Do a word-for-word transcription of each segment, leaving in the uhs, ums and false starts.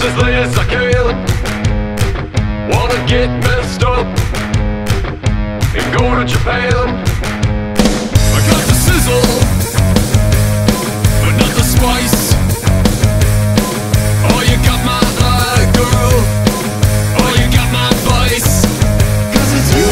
viciously as I can. Wanna get messed up and go to Japan. I got the sizzle, but not the spice. Oh, you got my eye, girl. Oh, you got my vice. 'Cause it's you.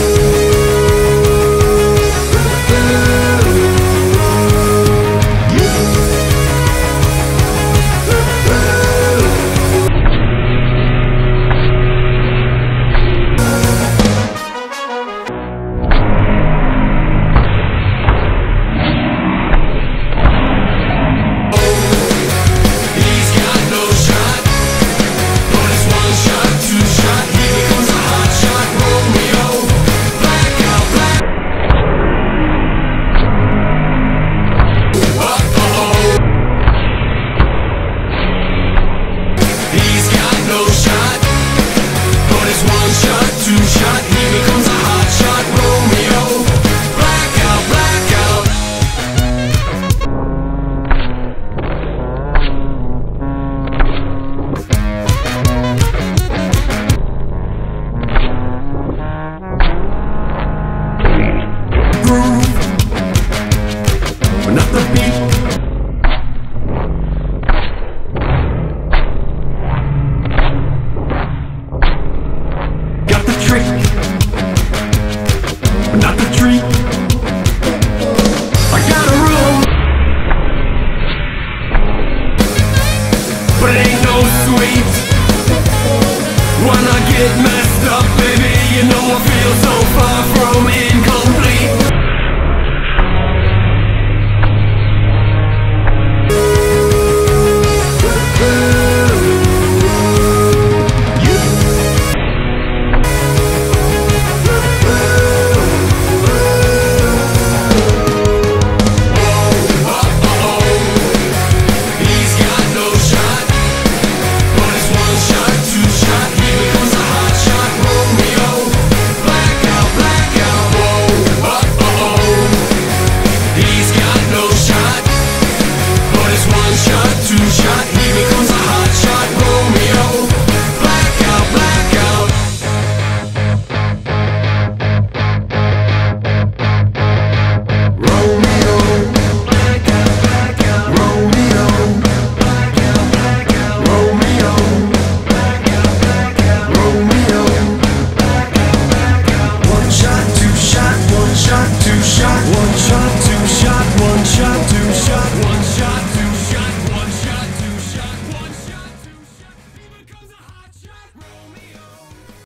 Not the beat. Got the trick, not the treat. I got a room, but it ain't no sweet. When I get messed up, baby, you know I feel so far from it.